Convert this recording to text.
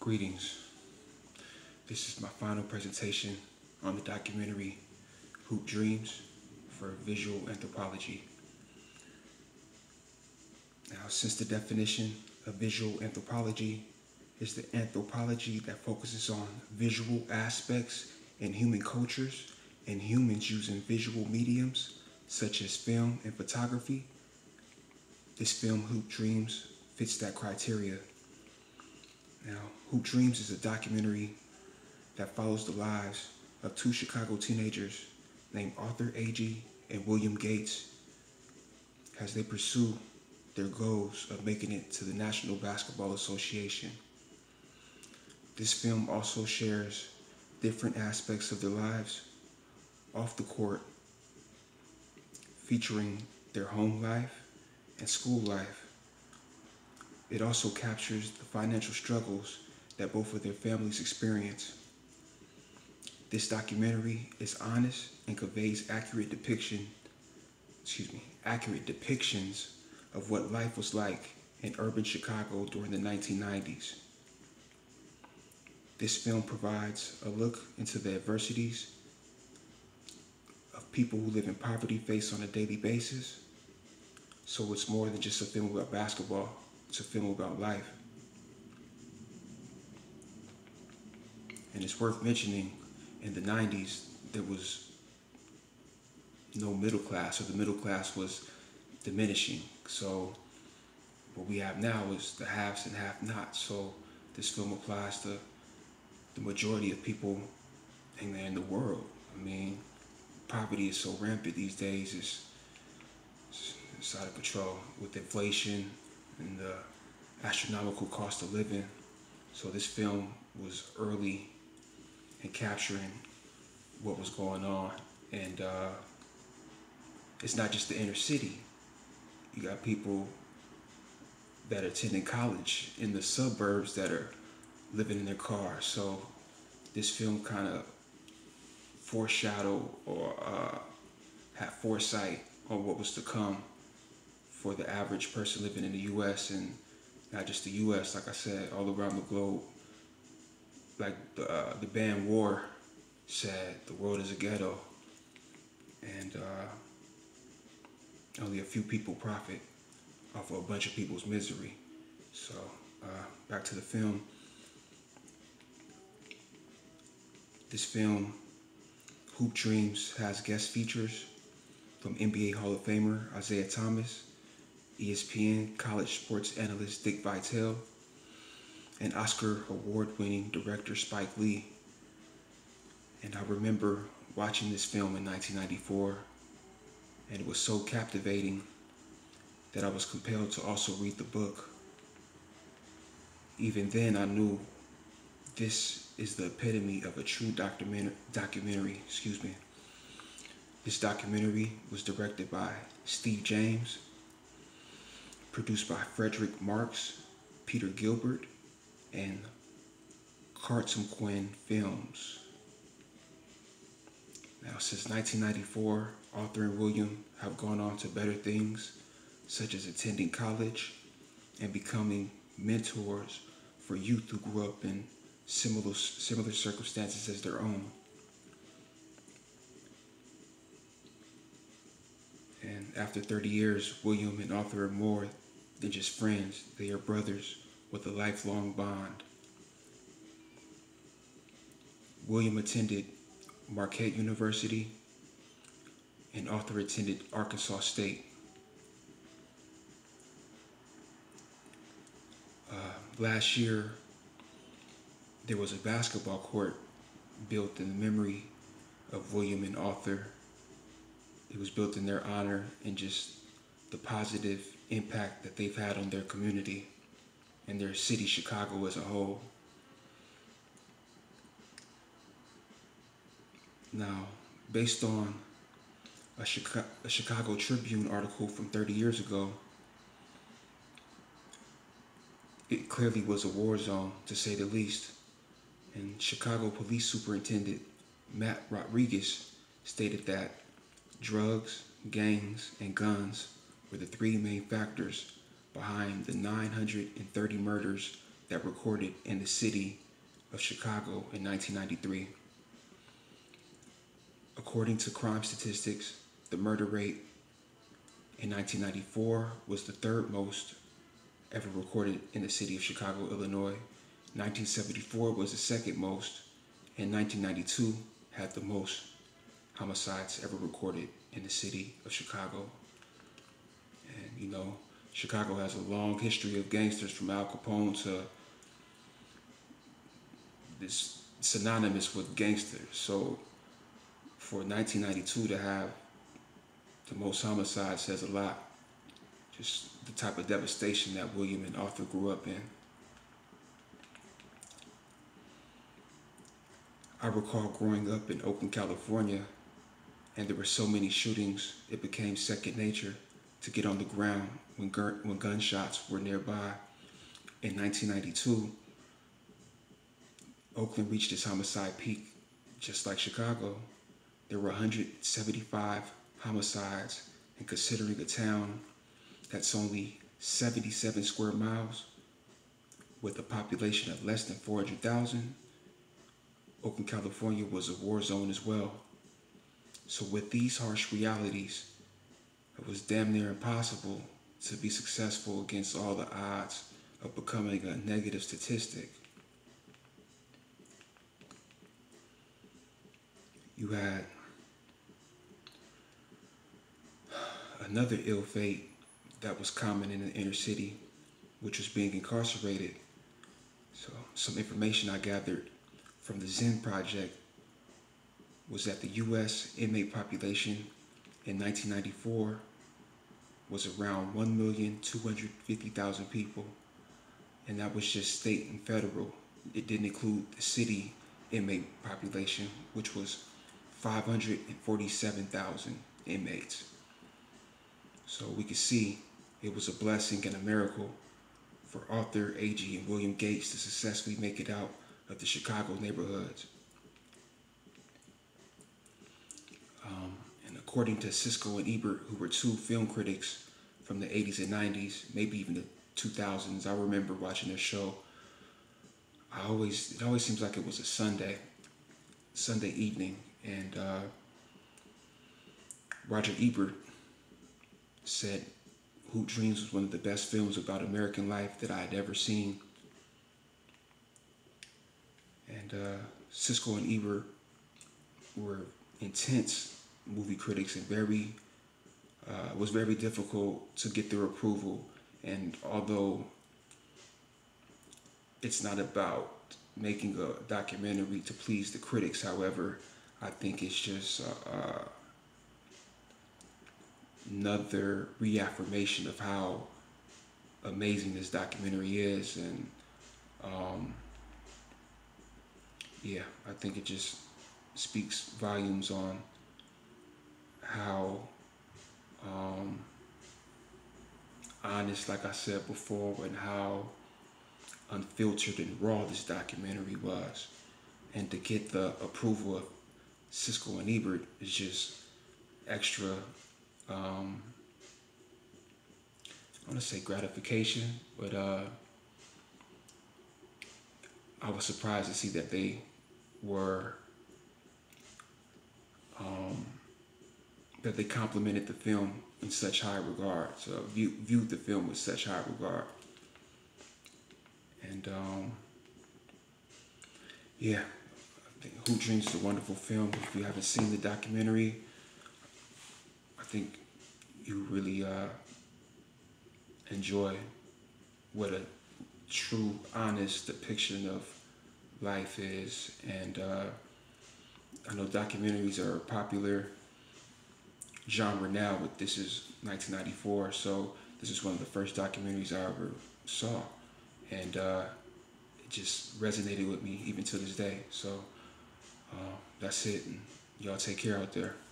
Greetings. This is my final presentation on the documentary Hoop Dreams for Visual Anthropology. Now, since the definition of visual anthropology is the anthropology that focuses on visual aspects in human cultures and humans using visual mediums such as film and photography, this film Hoop Dreams fits that criteria. Now, Hoop Dreams is a documentary that follows the lives of two Chicago teenagers named Arthur Agee and William Gates as they pursue their goals of making it to the National Basketball Association. This film also shares different aspects of their lives off the court, featuring their home life and school life. It also captures the financial struggles that both of their families experience. This documentary is honest and conveys accurate depictions of what life was like in urban Chicago during the 1990s. This film provides a look into the adversities of people who live in poverty face on a daily basis. So it's more than just a film about basketball, it's a film about life. And it's worth mentioning, in the 90s, there was no middle class, or the middle class was diminishing. So what we have now is the haves and have-nots. So this film applies to the majority of people in the world. I mean, poverty is so rampant these days, it's out of control with inflation and the astronomical cost of living. So this film was early in capturing what was going on. And it's not just the inner city. You got people that are attending college in the suburbs that are living in their cars. So this film kind of foreshadowed or had foresight on what was to come for the average person living in the U.S. and not just the U.S., like I said, all around the globe. Like the band War said, the world is a ghetto, and only a few people profit off of a bunch of people's misery. So back to the film. This film, Hoop Dreams, has guest features from NBA Hall of Famer Isaiah Thomas, ESPN college sports analyst Dick Vitale, and Oscar award-winning director Spike Lee. And I remember watching this film in 1994, and it was so captivating that I was compelled to also read the book. Even then, I knew this is the epitome of a true documentary. This documentary was directed by Steve James, produced by Frederick Marks, Peter Gilbert, and Carlton Quinn Films. Now, since 1994, Arthur and William have gone on to better things, such as attending college and becoming mentors for youth who grew up in similar circumstances as their own. And after 30 years, William and Arthur are more than just friends. They are brothers with a lifelong bond. William attended Marquette University, and Arthur attended Arkansas State. Last year, there was a basketball court built in the memory of William and Arthur. It was built in their honor and just the positive impact that they've had on their community and their city, Chicago, as a whole. Now, based on a Chicago Tribune article from 30 years ago, it clearly was a war zone, to say the least. And Chicago Police Superintendent Matt Rodriguez stated that drugs, gangs, and guns were the three main factors behind the 930 murders that recorded in the city of Chicago in 1993. According to crime statistics, the murder rate in 1994 was the third most ever recorded in the city of Chicago, Illinois. 1974 was the second most, and 1992 had the most homicides ever recorded in the city of Chicago. And you know, Chicago has a long history of gangsters from Al Capone to this synonymous with gangsters. So for 1992 to have the most homicides says a lot. Just the type of devastation that William and Arthur grew up in. I recall growing up in Oakland, California, and there were so many shootings, it became second nature to get on the ground when gunshots were nearby. In 1992, Oakland reached its homicide peak, just like Chicago. There were 175 homicides, and considering a town that's only 77 square miles with a population of less than 400,000, Oakland, California was a war zone as well. So with these harsh realities, it was damn near impossible to be successful against all the odds of becoming a negative statistic. You had another ill fate that was common in the inner city, which was being incarcerated. So some information I gathered from the Zen Project was that the U.S. inmate population in 1994 was around 1,250,000 people, and that was just state and federal. It didn't include the city inmate population, which was 547,000 inmates. So we could see it was a blessing and a miracle for Arthur Agee and William Gates to successfully make it out of the Chicago neighborhoods. And according to Siskel and Ebert, who were two film critics from the 80s and 90s, maybe even the 2000s, I remember watching their show. It always seems like it was a Sunday evening, and Roger Ebert said Hoop Dreams was one of the best films about American life that I had ever seen. And Siskel and Ebert were intense movie critics, and it was very difficult to get their approval. And although it's not about making a documentary to please the critics, however, I think it's just another reaffirmation of how amazing this documentary is. And yeah, I think it just speaks volumes on how honest, like I said before, and how unfiltered and raw this documentary was. And to get the approval of Siskel and Ebert is just extra, I want to say gratification, but I was surprised to see that they were, that they complimented the film in such high regard, so viewed the film with such high regard. And yeah, I think Hoop Dreams is a wonderful film. If you haven't seen the documentary, I think you really enjoy what a true, honest depiction of life is. And I know documentaries are a popular genre now, but this is 1994, so this is one of the first documentaries I ever saw. And it just resonated with me even to this day. So that's it, and y'all take care out there.